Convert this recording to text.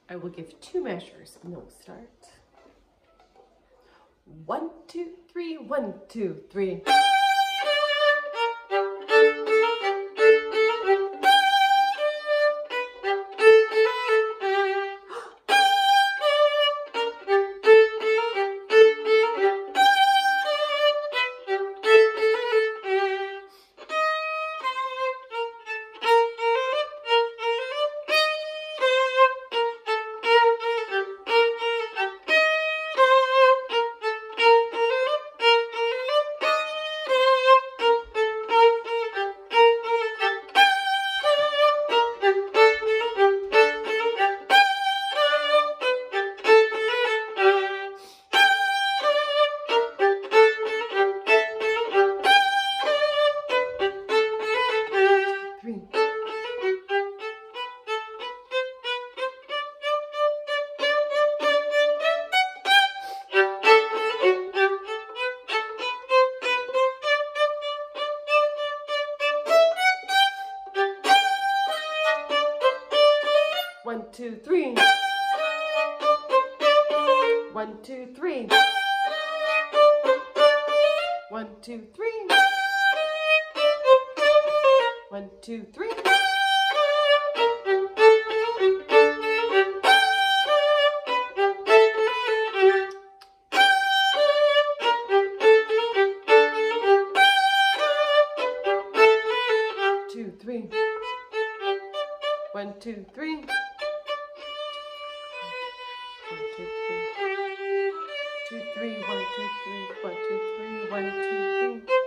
I will give 2 measures and then we'll start. 1, 2, 3, 1, 2, 3. One, two, three. 1, 2, 3. 1, 2, 3. 1, 2, 3. 2, 3. 1, 2, 3. 1, 2, 3. 2, 3. 1, 2, 3. 1, 2, 3. 1, 2, 3.